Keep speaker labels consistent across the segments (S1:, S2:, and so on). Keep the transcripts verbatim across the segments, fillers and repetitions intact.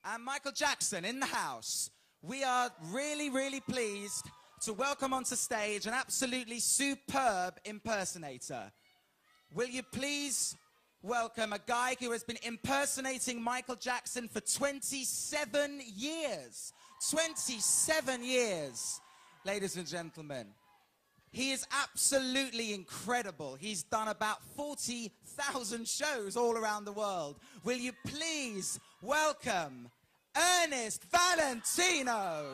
S1: and Michael Jackson in the house. We are really, really pleased to welcome onto stage an absolutely superb impersonator. Will you please welcome a guy who has been impersonating Michael Jackson for twenty-seven years. twenty-seven years, ladies and gentlemen. He is absolutely incredible. He's done about forty thousand shows all around the world. Will you please welcome Ernest Valentino.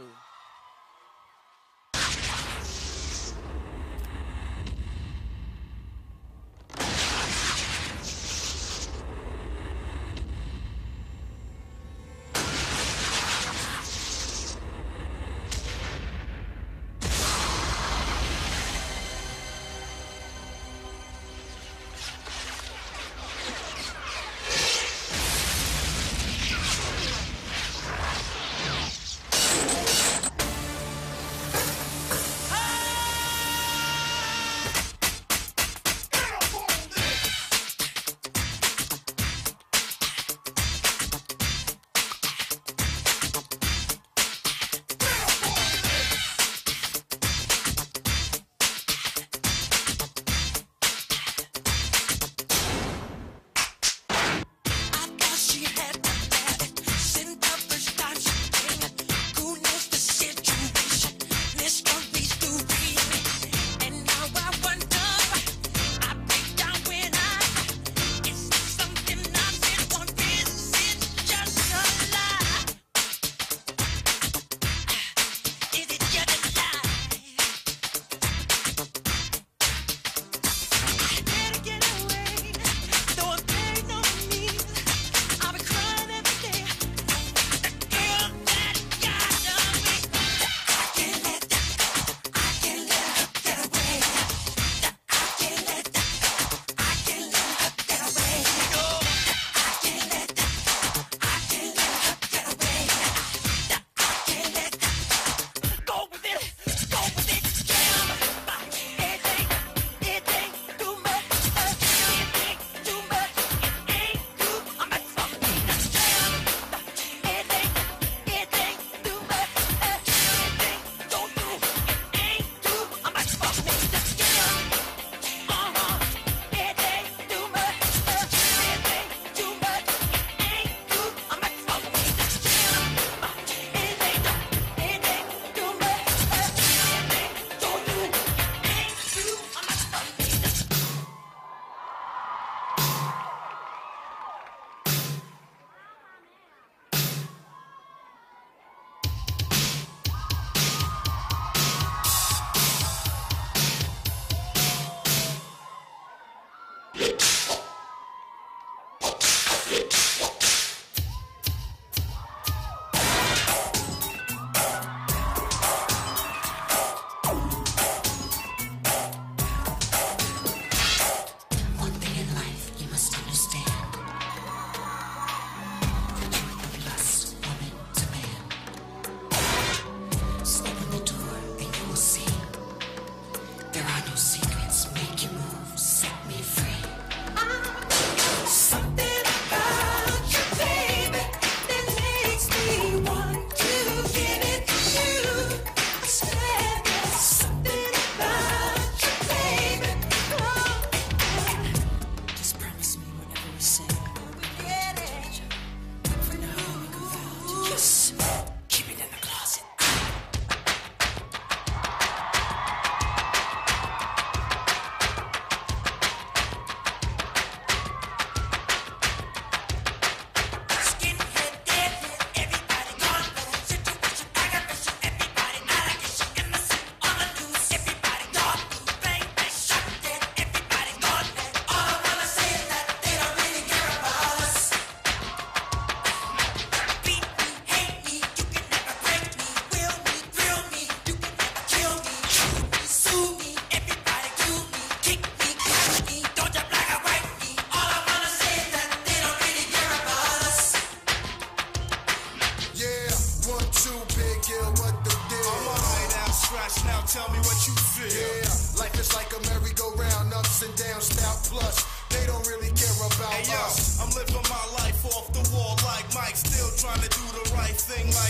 S2: Tell me what you feel. Yeah, life is like a merry-go-round, ups and downs, stout plus. They don't really care about hey, yo, us. I'm living my life off the wall like Mike, still trying to do the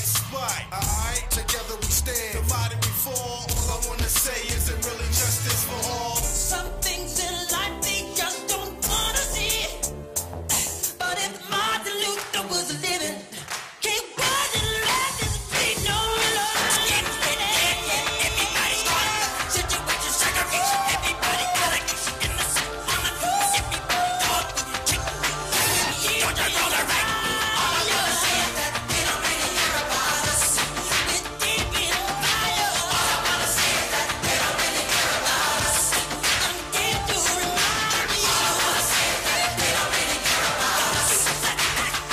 S2: spot. Alright, together we stand, divided we fall. All I wanna say is it really justice for all.
S3: Some things in life they just don't wanna see. But if Martin Luther was living, he wouldn't let this be no love. Everybody's going through situation, segregation. Everybody allegation in the sun. On the news, everybody going through chicken. Don't you know the right? All I wanna say is that they don't really hear about us. We're deep in fire. All I wanna say is that they don't really hear about us. I'm here to remind you. All I wanna say is that they don't really hear about us. All I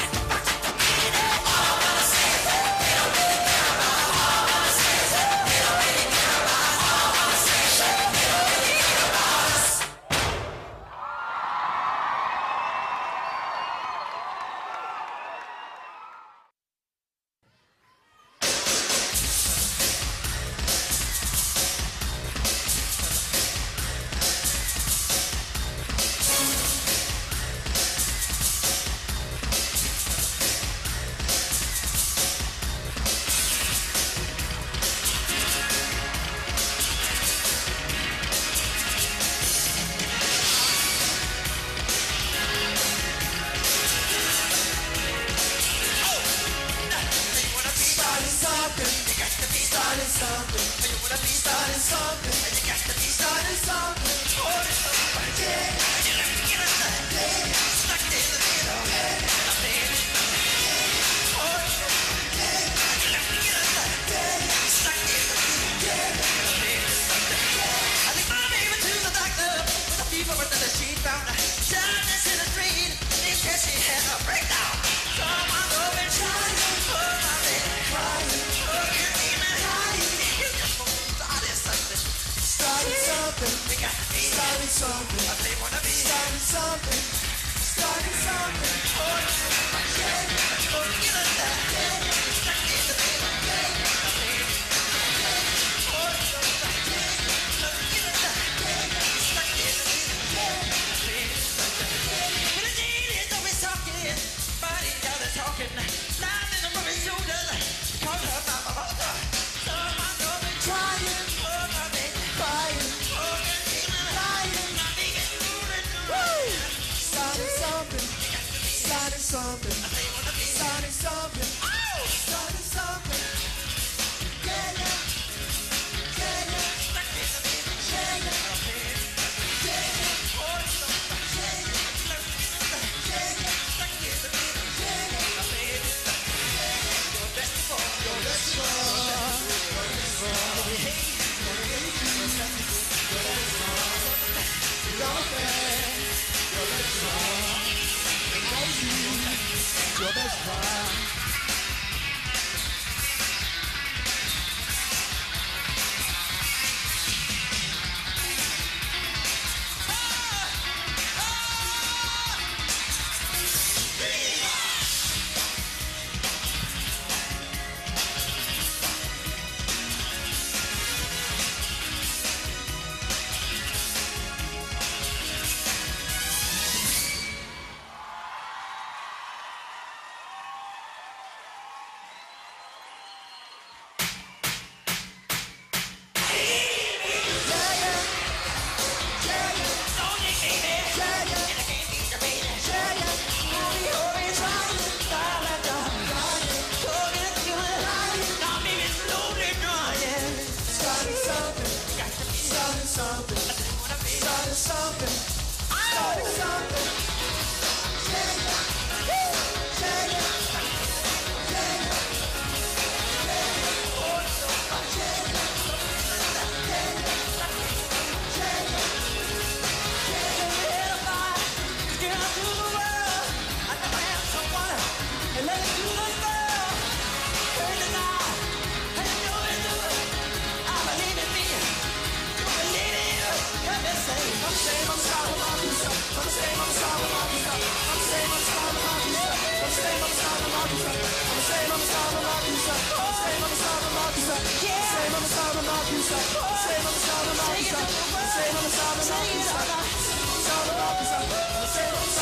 S3: wanna say is that they don't really care about us. All I wanna say is that they don't really care about us. All I wanna say is that they don't really care about us.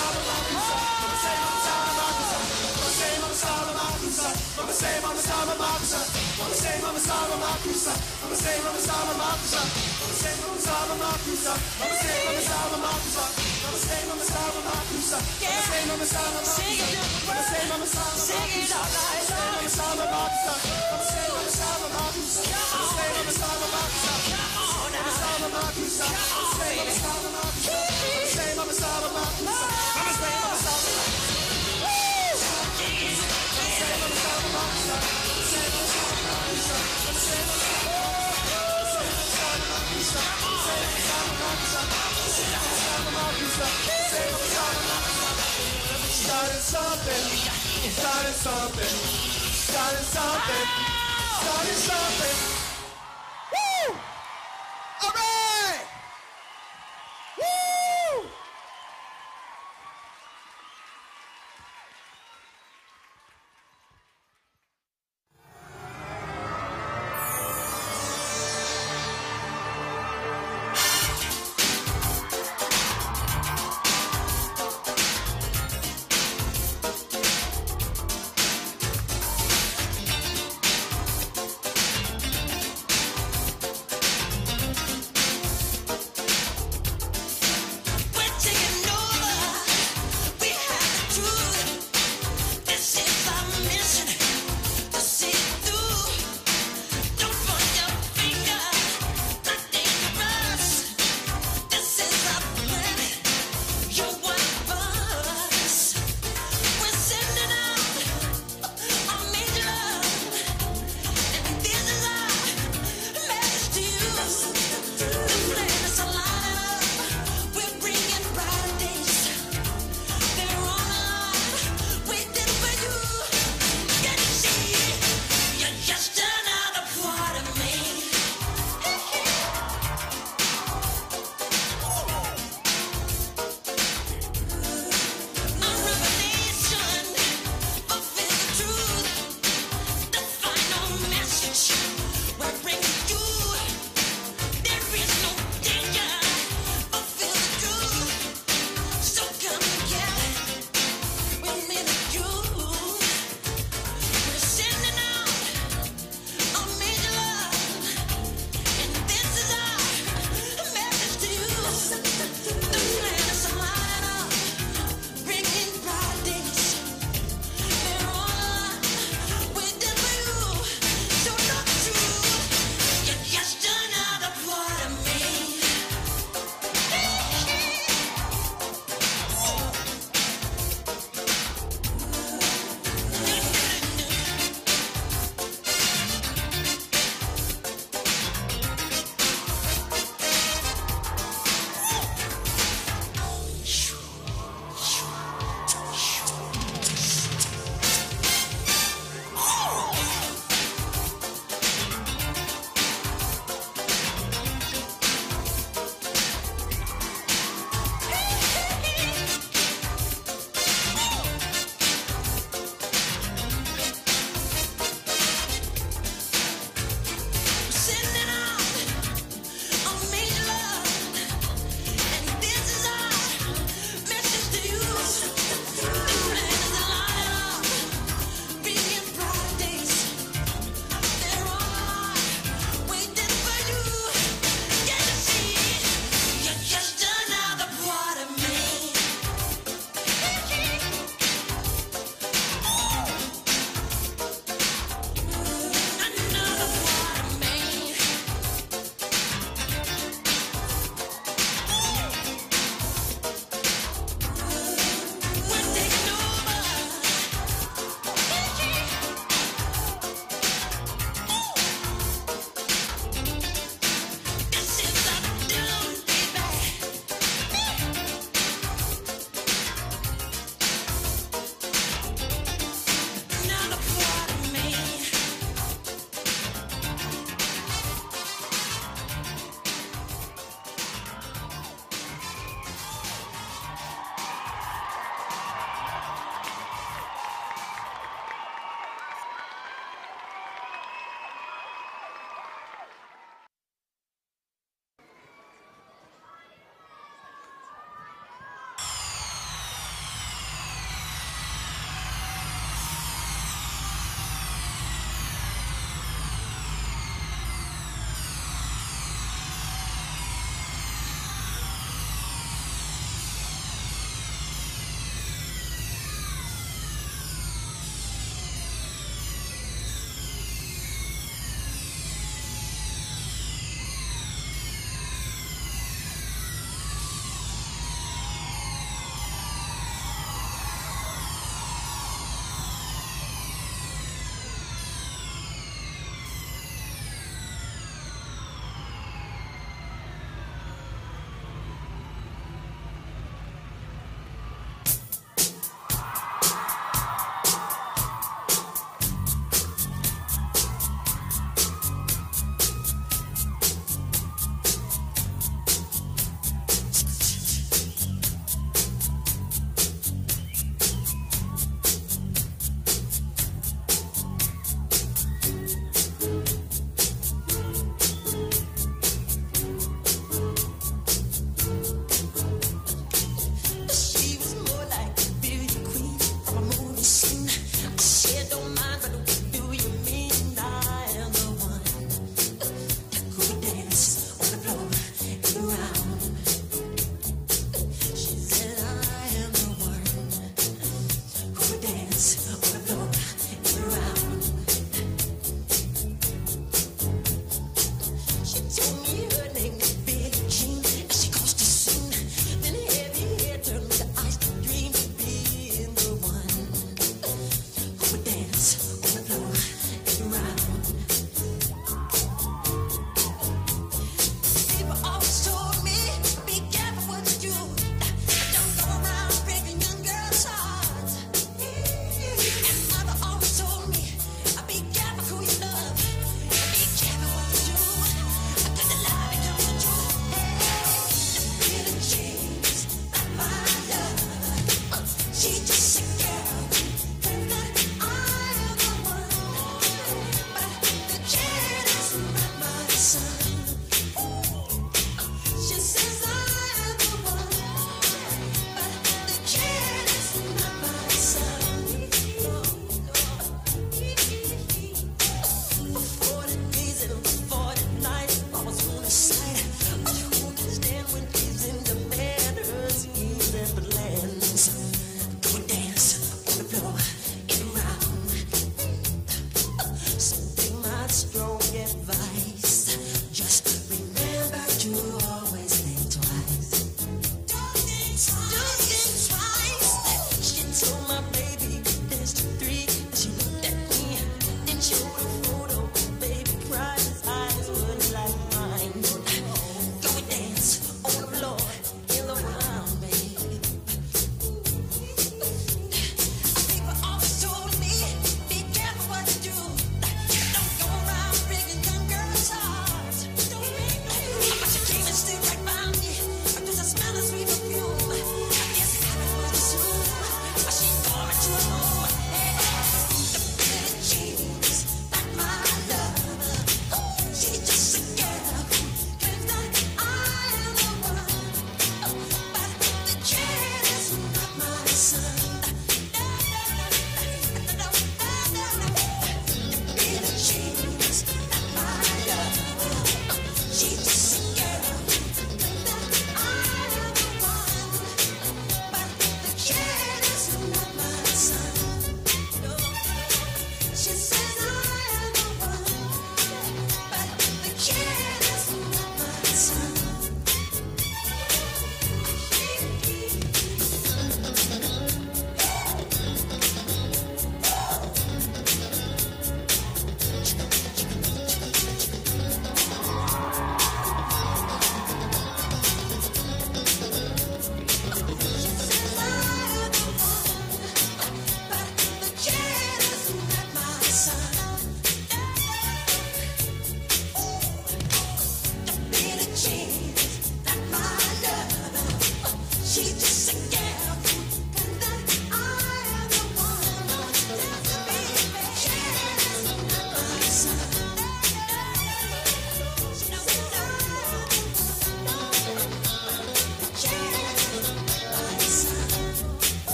S2: I'm the same, I'm the same, I'm Makusa. I'ma say Mama Sama Makusa. I'ma say Mama Sama Makusa. I'ma say Mama Sama Makusa. I'ma say Mama Sama Makusa. I'ma say Mama Sama Makusa. I'ma say Mama Sama Makusa. I'ma say Mama Sama Makusa. I'ma say Mama Sama Makusa. I'ma say Mama Sama Makusa. Mama Sama Makusa. I'ma say Mama Sama Makusa. I'ma say Mama Sama Makusa. I'ma say Mama Sama Makusa. Starting something, starting something, starting something, starting something. Woo! All right! Woo!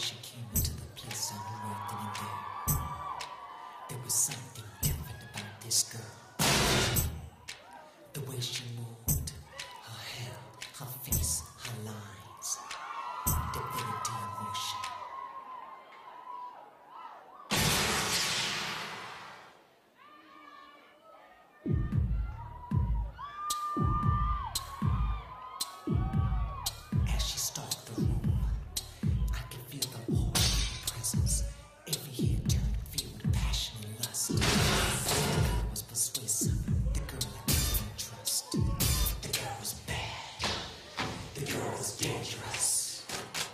S4: she came into the place on the right then and there, there was something different about this girl. The way she moved, her hair, her face, her lines, divinity in motion. As she stalked the room, I could feel the aura of her presence. Every head turned filled with passion and lust. The girl was persuasive. The girl I couldn't trust. The girl was bad. The girl was dangerous.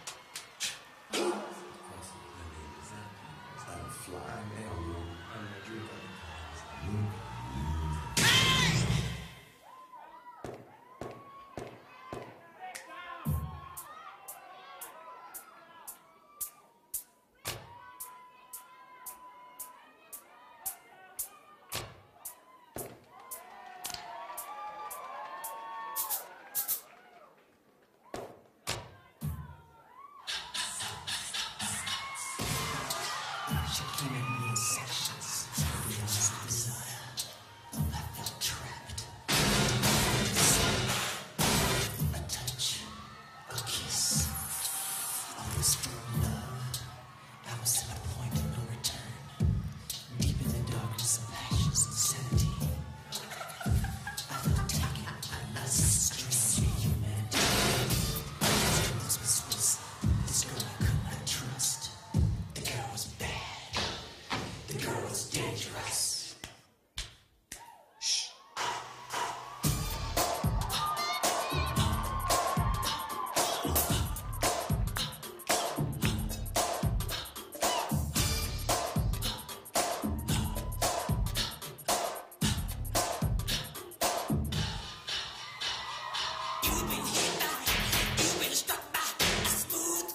S4: She came in me in sections. The eyes of desire. I felt trapped. A touch, a kiss, a whisper of love. I was at a point of no return. Deep in the darkness of passion's insanity. I felt taken. I lost strange humanity. This girl was persuasive. This girl I could not trust. The girl was bad. The girl was dangerous. Shh.
S3: You've been hit by, you've been struck by a smooth.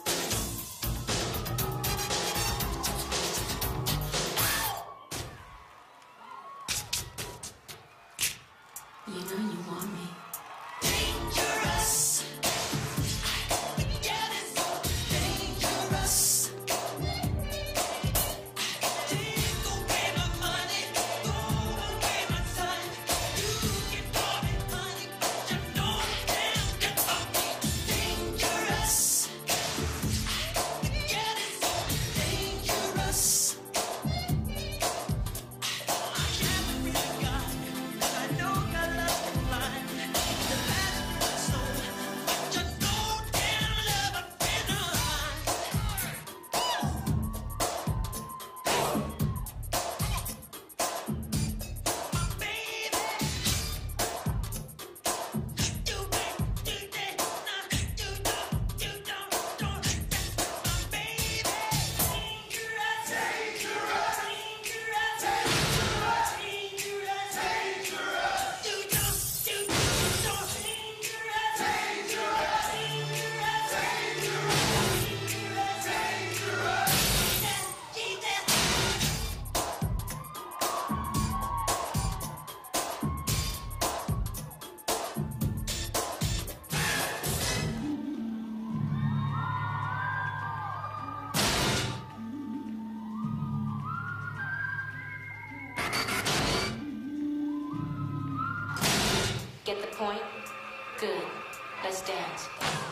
S5: You know you want me.
S3: Dangerous. Getting so dangerous. Take away my money, throw away my son. You can call me honey, but you know you can't get on me. Dangerous. Getting so dangerous. I can't believe God, and I know God loves me blind. The last of soul, but you know damn love I've been alive. My baby, you ain't do that, nah, you don't, you don't, don't. My baby, dangerous, dangerous, dangerous, dangerous, dangerous. You don't, you don't, don't. Dangerous, dangerous, dangerous, dangerous, dangerous. Jesus, Jesus.
S5: Get the point? Good. Let's dance.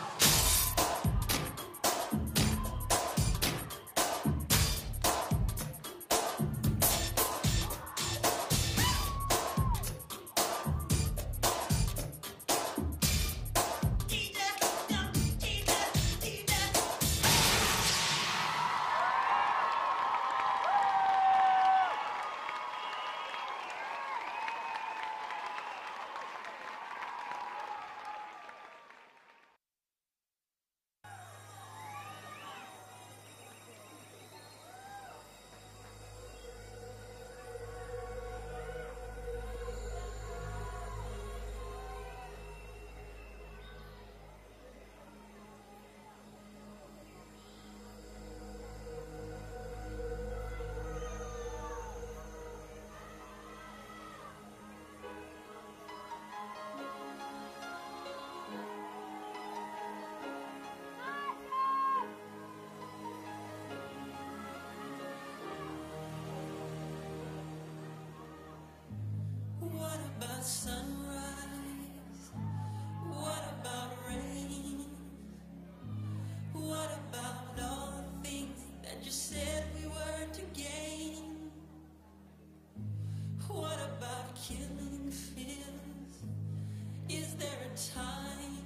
S4: time?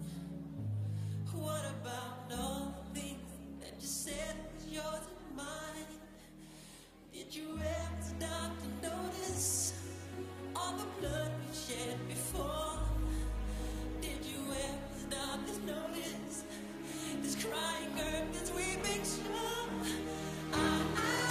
S4: What about all the things that you said was yours and mine? Did you ever stop to notice all the blood we shed before? Did you ever stop to notice this crying earth, this weeping shore? I,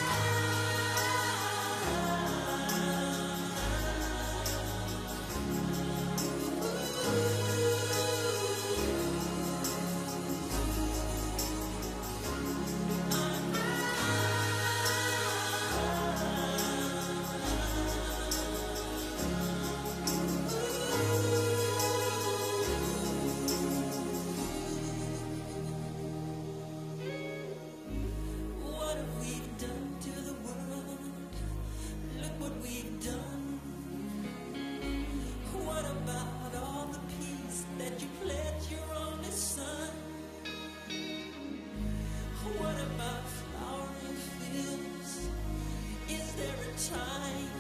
S4: what have we done to the world? Look what we've done. What about all the peace that you pledged your only son? What about flowering fields? Is there a time?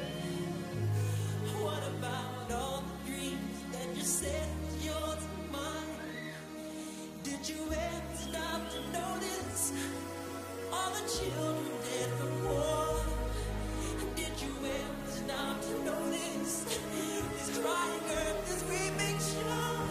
S4: What about all the dreams that you said was yours and mine? Did you ever stop to notice all the children dead from war? Did you ever stop to notice this crying earth, this weeping shore?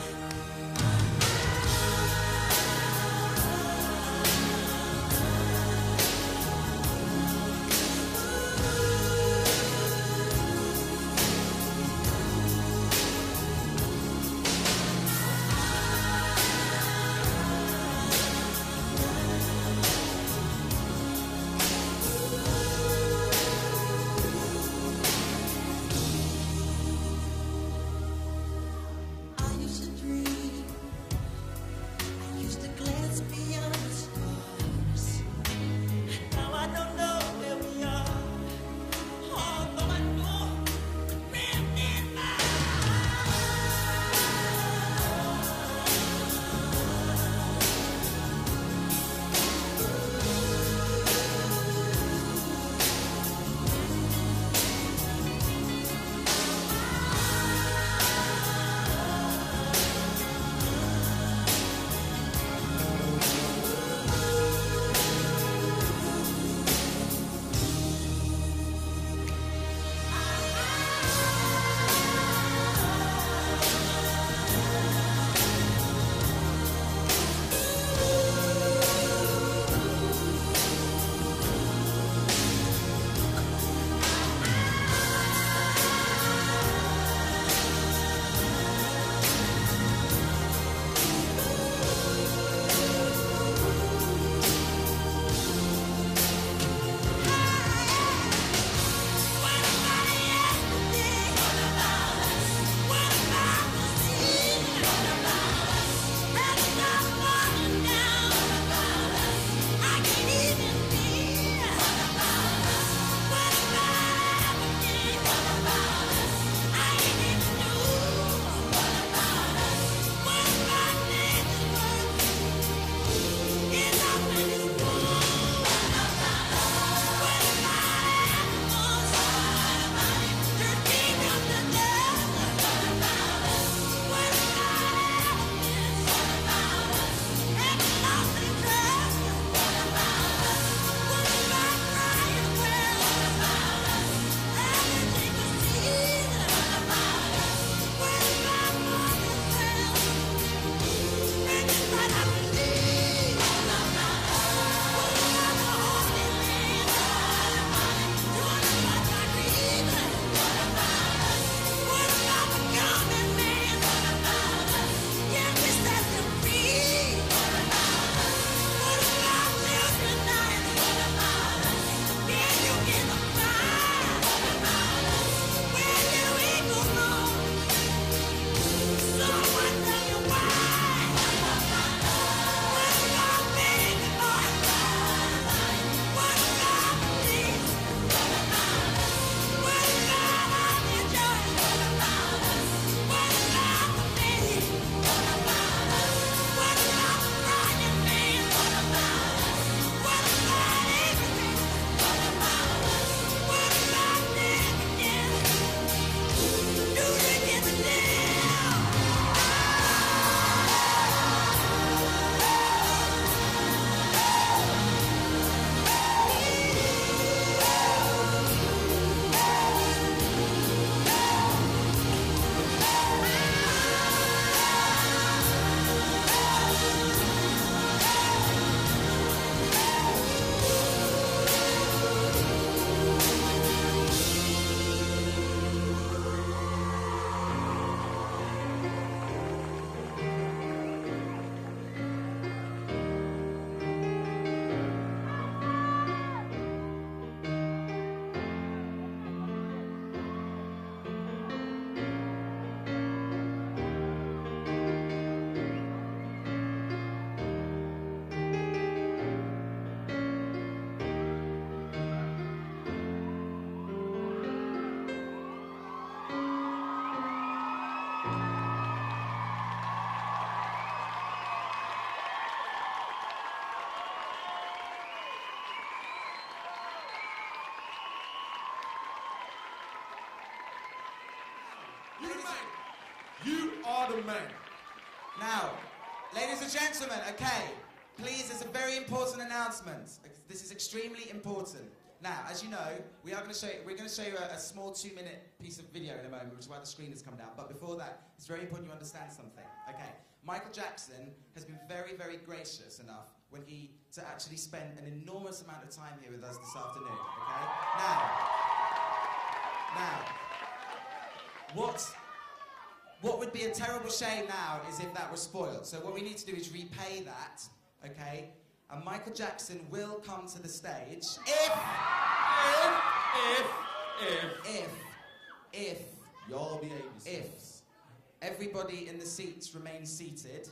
S6: are the man.
S1: Now, ladies and gentlemen, okay, please, there's a very important announcement. This is extremely important. Now, as you know, we are going to show you, we're going to show you a, a small two-minute piece of video in a moment, which is why the screen has come down. But before that, it's very important you understand something. Okay, Michael Jackson has been very, very gracious enough when he to actually spend an enormous amount of time here with us this afternoon. Okay, now, now, what? What would be a terrible shame now is if that was spoiled. So what we need to do is repay that, okay? And Michael Jackson will come to the stage if,
S6: If, if,
S1: if, if,
S6: y'all behave
S1: if
S6: yourselves.
S1: everybody in the seats remains seated.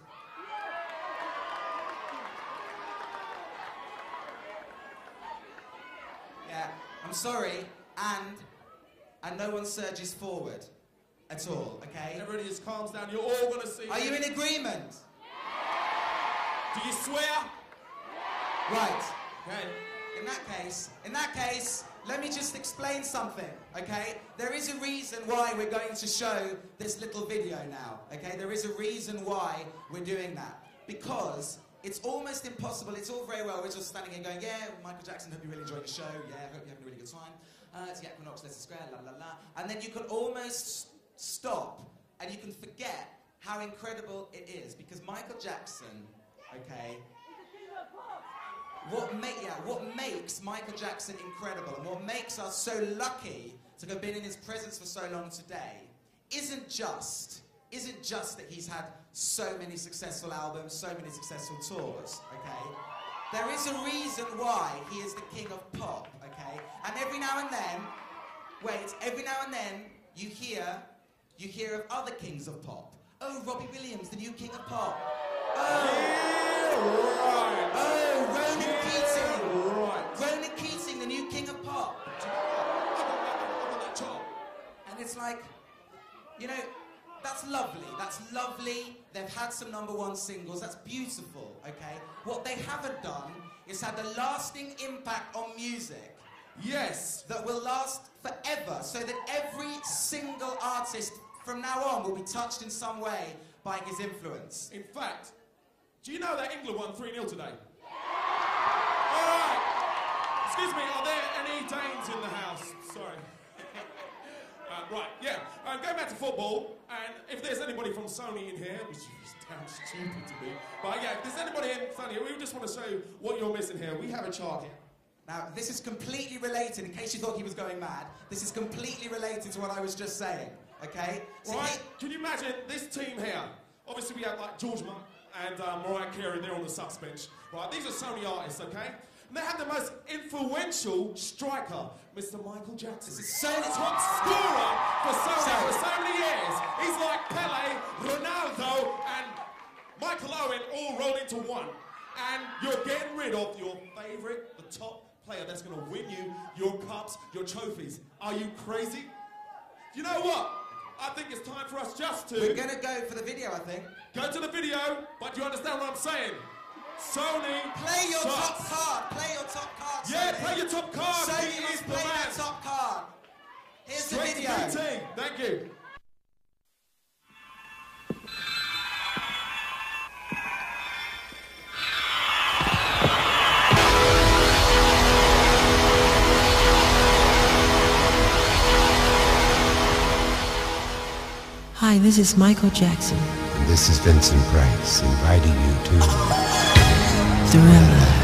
S1: Yeah, I'm sorry, and, and no one surges forward at all, okay?
S6: Everybody just calms down. You're all gonna see.
S1: Are you in agreement?
S6: Do you swear?
S1: Right.
S6: Okay.
S1: In that case, in that case, let me just explain something, okay? There is a reason why we're going to show this little video now, okay? There is a reason why we're doing that. Because it's almost impossible, it's all very well, we're just standing here going, yeah, Michael Jackson, hope you really enjoyed the show, yeah, hope you're having a really good time. Uh, it's the Equinox, Leicester Square, la la la. And then you can almost stop and you can forget how incredible it is. Because Michael Jackson, okay, What, ma yeah, what makes Michael Jackson incredible and what makes us so lucky to have been in his presence for so long today isn't just, isn't just that he's had so many successful albums, so many successful tours, okay? There is a reason why he is the king of pop, okay? And every now and then, wait, every now and then you hear, you hear of other kings of pop. Oh, Robbie Williams, the new king of pop. Oh,
S6: Right.
S1: oh, Ronan Keating.
S6: Right.
S1: Ronan Keating, the new king of pop. And it's like, you know, that's lovely. That's lovely. They've had some number one singles. That's beautiful, okay? What they haven't done is had a lasting impact on music
S6: Yes.
S1: that will last forever, so that every single artist from now on will be touched in some way by his influence.
S6: In fact, do you know that England won three nil today? All right. Excuse me, are there any Danes in the house? Sorry. uh, right, yeah. Uh, going back to football, and if there's anybody from Sony in here, which is damn stupid to me, but yeah, if there's anybody in Sony, we just want to show you what you're missing here. We have a chart here.
S1: Now, this is completely related, in case you thought he was going mad, this is completely related to what I was just saying, okay? So
S6: Right?
S1: he-
S6: Can you imagine this team here? Obviously, we have like George Martin and uh, Mariah Carey, they're on the subs bench. Right? These are Sony artists, okay? And they have the most influential striker, Mister Michael Jackson.
S1: This is Sony-
S6: top scorer for Sony
S1: Sorry.
S6: for so many years. He's like Pele, Ronaldo, and Michael Owen all rolled into one. And you're getting rid of your favourite, the top player that's going to win you your cups, your trophies. Are you crazy? You know what? I think it's time for us just to
S1: We're gonna go for the video, I think.
S6: go to the video, but you understand what I'm saying? Sony,
S1: Play your
S6: sucks.
S1: top card, play your top card,
S6: Yeah,
S1: Sony.
S6: play your top card.
S1: Sony
S6: He
S1: must
S6: is the
S1: play
S6: man.
S1: that top card. Here's
S6: Straight
S1: the video.
S6: to B T. Thank you.
S7: Hi, this is Michael Jackson.
S8: And this is Vincent Price inviting you to
S7: Thriller.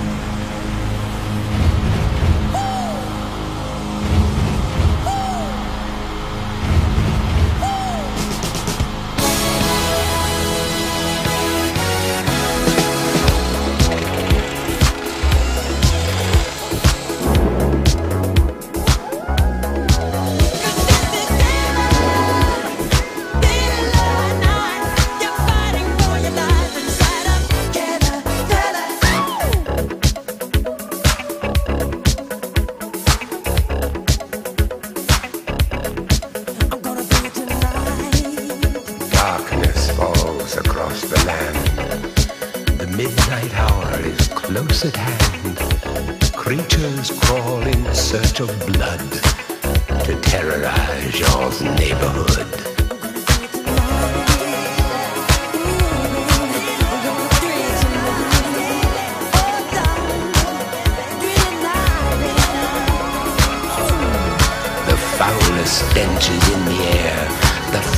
S8: darkness falls across the land. The midnight hour is close at hand. Creatures crawl in search of blood to terrorize your neighborhood.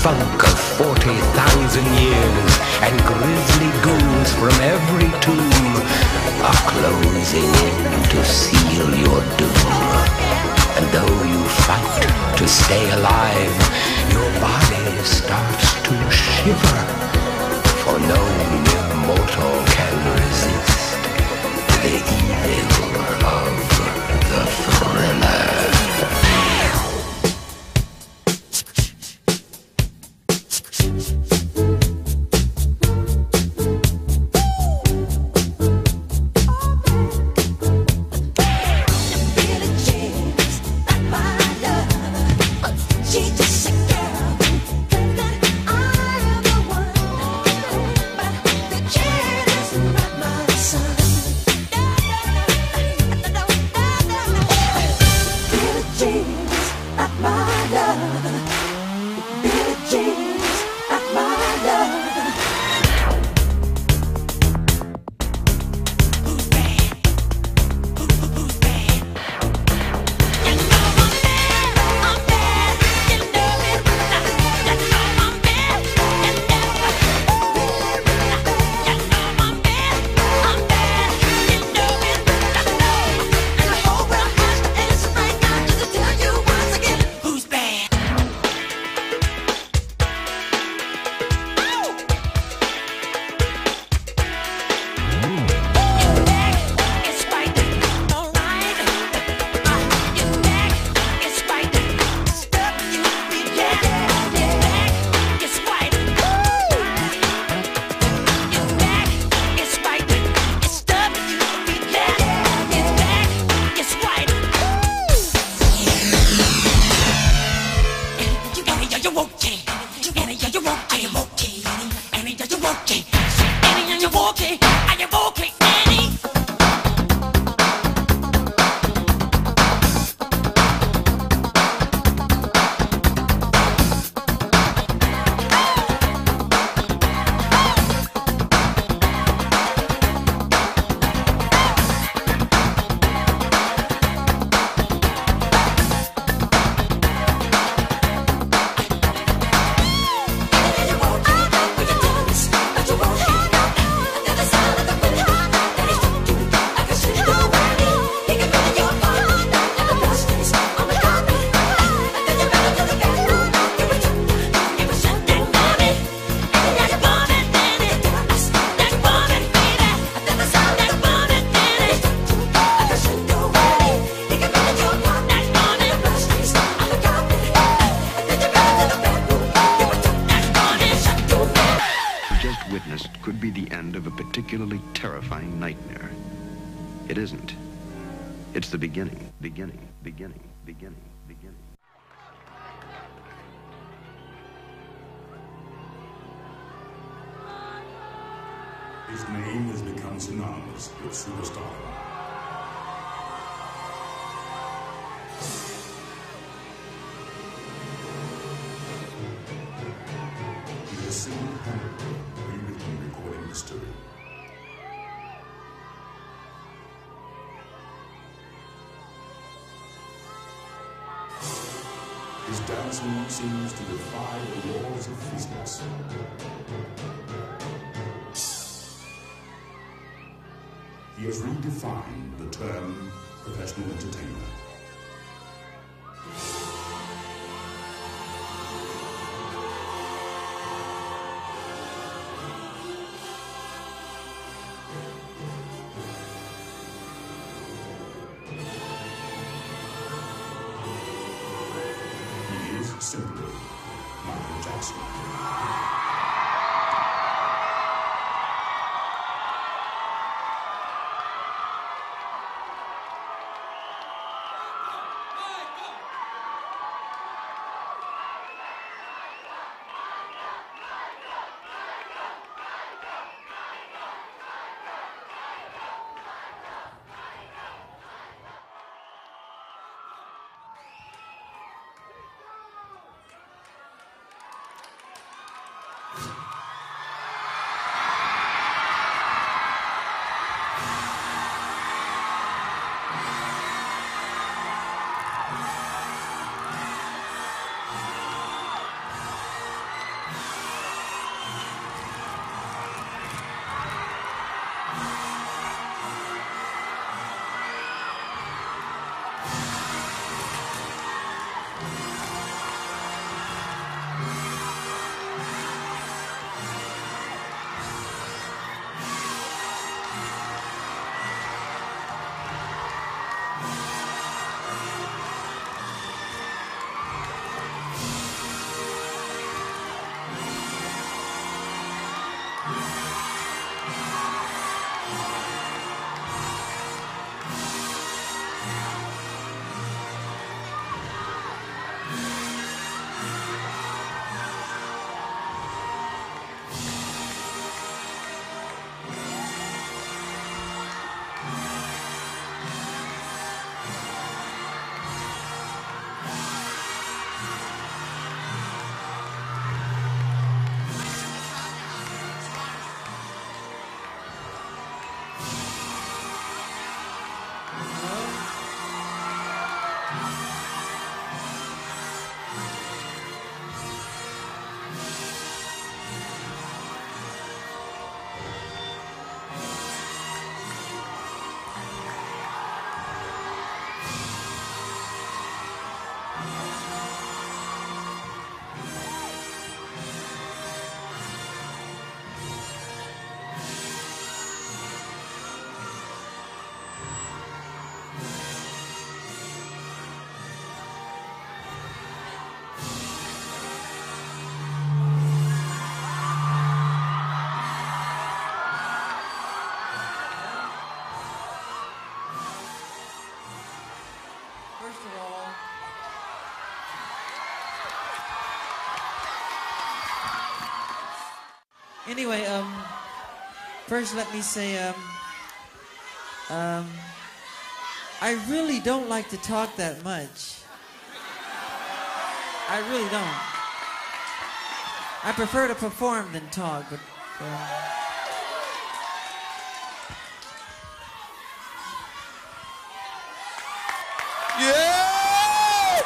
S8: funk of forty thousand years, and grisly ghouls from every tomb are closing in to seal your doom. And though you fight to stay alive, your body starts to shiver, for no mere mortal can resist the evil of the thriller.
S9: It isn't. It's the beginning, beginning, beginning, beginning, beginning.
S10: His name has become synonymous with superstardom. He has single-handedly rewritten recording history. His dancing seems to defy the laws of physics. He has redefined the term professional entertainer. He is simply Michael Jackson.
S11: First of all, anyway, um, first let me say, um, um, I really don't like to talk that much. I really don't. I prefer to perform than talk, but. Um,
S2: Yeah!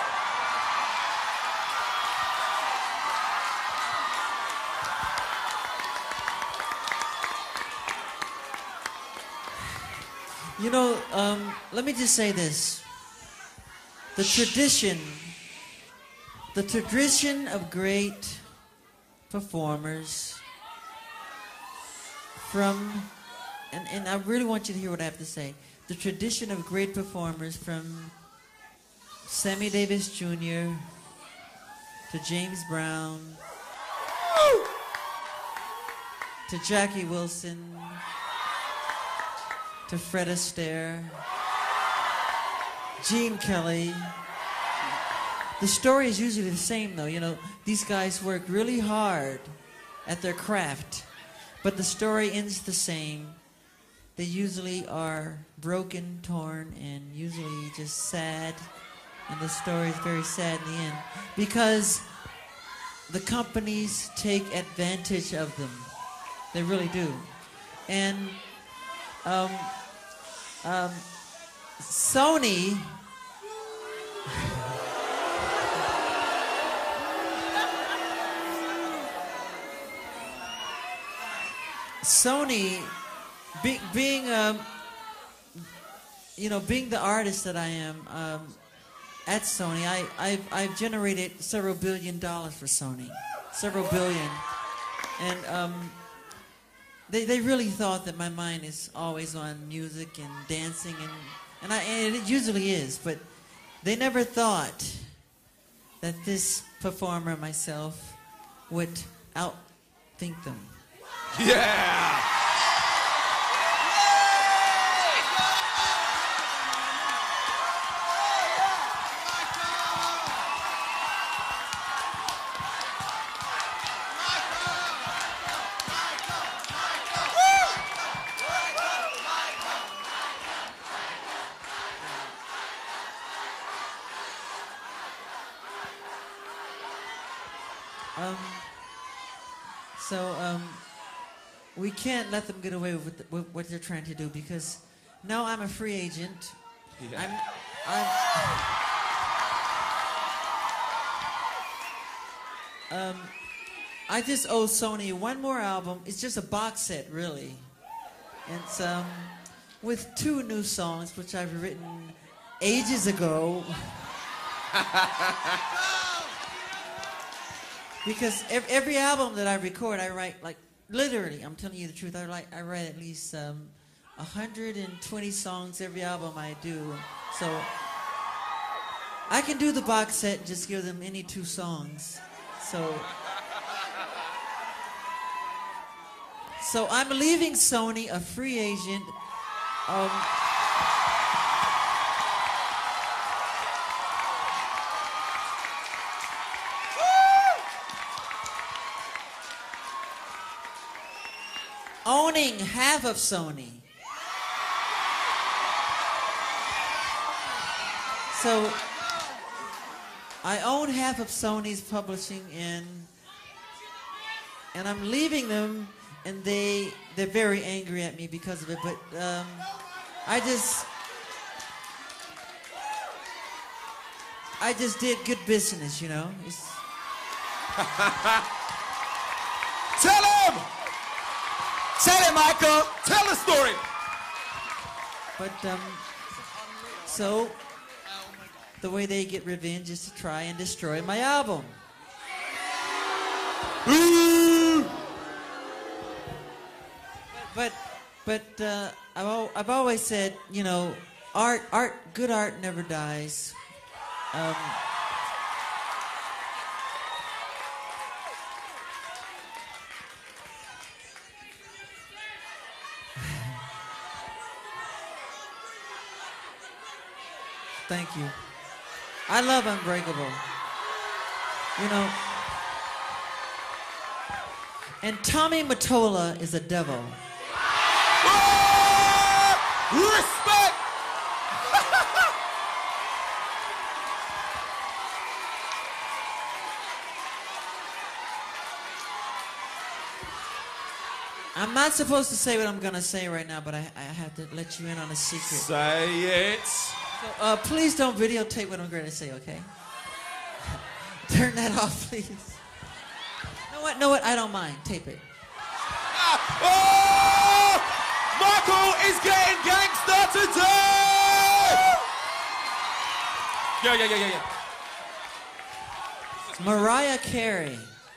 S11: You know, um, let me just say this. The tradition, the tradition of great performers from, and, and I really want you to hear what I have to say. The tradition of great performers from Sammy Davis Junior to James Brown to Jackie Wilson to Fred Astaire, Gene Kelly. The story is usually the same though, you know, these guys work really hard at their craft, but the story ends the same. They usually are broken, torn, and usually just sad, and the story is very sad in the end, because the companies take advantage of them. They really do. And um, um, Sony Sony be, being um, you know, being the artist that I am um, at Sony, I, I've, I've generated several billion dollars for Sony, several billion, and um, They, they really thought that my mind is always on music and dancing, and, and, I, and it usually is, but they never thought that this performer, myself, would outthink them.
S2: Yeah!
S11: Um, so um, we can't let them get away with, the, with what they're trying to do, because now I'm a free agent.
S2: Yeah.
S11: I'm, I'm, um, I just owe Sony one more album. It's just a box set, really. It's um, with two new songs, which I've written ages ago. Because every, every album that I record, I write, like, literally, I'm telling you the truth, I write, I write at least um, one hundred twenty songs every album I do. So I can do the box set and just give them any two songs. So So I'm leaving Sony a free agent. Um, owning half of Sony. So I own half of Sony's publishing, and and I'm leaving them, and they they're very angry at me because of it. But um, I just I just did good business, you know. It's...
S6: Tell him!
S1: Tell it, Michael!
S6: Tell the story!
S11: But, um, so, the way they get revenge is to try and destroy my album. But, but, uh, I've, al- I've always said, you know, art, art, good art never dies. Um, Thank you. I love Unbreakable. You know. And Tommy Mottola is a devil.
S6: Respect!
S11: I'm not supposed to say what I'm going to say right now, but I, I have to let you in on a secret.
S6: Say it.
S11: So, uh, please don't videotape what I'm going to say, okay? Turn that off, please. Know what? Know what? I don't mind. Tape it.
S6: Oh! Michael is getting gangster today! Yeah, yeah, yeah, yeah, yeah.
S11: Mariah Carey,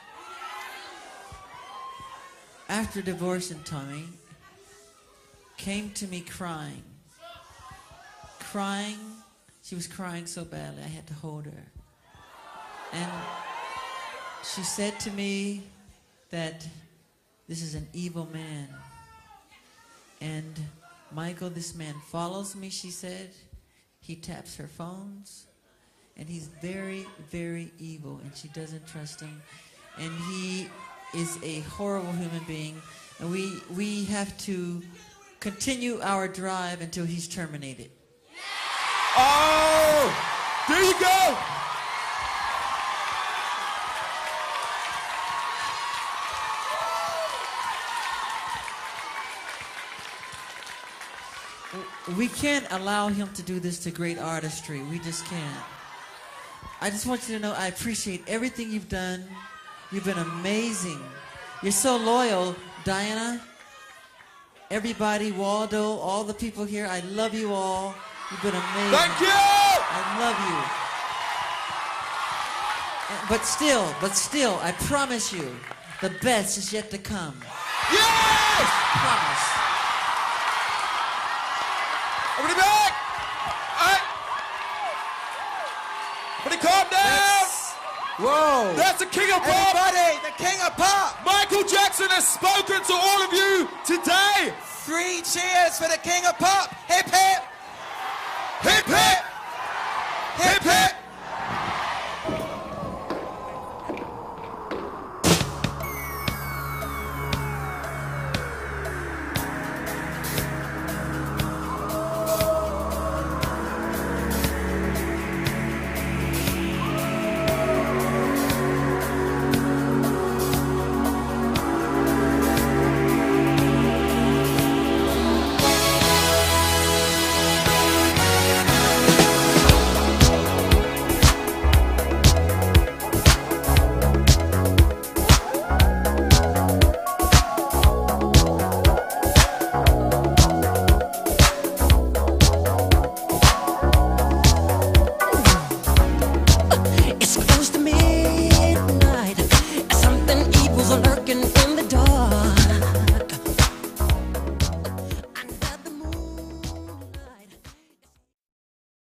S11: after divorcing Tommy, came to me crying. Crying. She was crying so badly I had to hold her. And she said to me that this is an evil man. And Michael, this man follows me, she said. He taps her phones. And he's very, very evil, and she doesn't trust him. And he is a horrible human being. And we, we have to continue our drive until he's terminated.
S6: Oh! There you go!
S11: We can't allow him to do this to great artistry. We just can't. I just want you to know I appreciate everything you've done. You've been amazing. You're so loyal, Diana. Everybody, Waldo, all the people here, I love you all. You've been amazing.
S6: Thank you!
S11: I love you. But still, but still, I promise you, the best is yet to come.
S6: Yes!
S11: Promise.
S6: Everybody back! All right. Everybody calm down!
S1: Whoa!
S6: That's the king of pop!
S1: Everybody, the king of pop!
S6: Michael Jackson has spoken to all of you today!
S1: Three cheers for the king of pop! Hip hip!
S6: Hip hip! Hip hip!